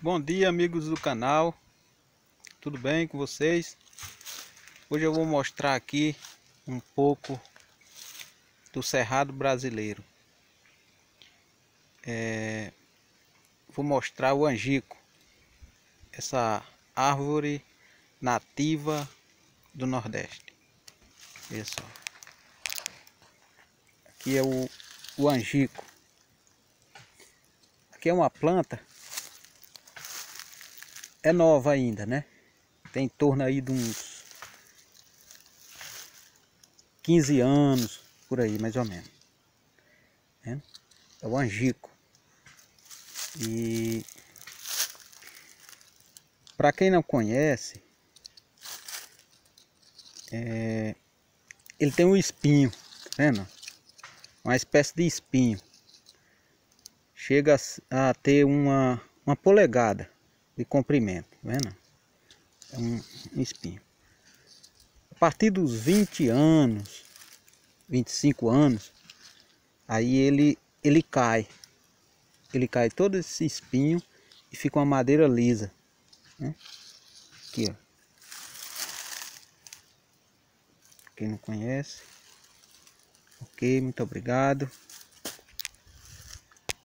Bom dia, amigos do canal, tudo bem com vocês? Hoje eu vou mostrar aqui um pouco do cerrado brasileiro. Vou mostrar o angico, essa árvore nativa do Nordeste. Olha só, aqui é o angico. Aqui é uma planta, é nova ainda, né? Tem em torno aí de uns 15 anos, por aí mais ou menos. É o angico. E para quem não conhece, ele tem um espinho, tá vendo? Uma espécie de espinho. Chega a ter uma polegada de comprimento, tá vendo? É um espinho. A partir dos 20 anos, 25 anos, aí ele cai. Ele cai todo esse espinho e fica uma madeira lisa, né? Aqui, ó. Quem não conhece, ok, muito obrigado.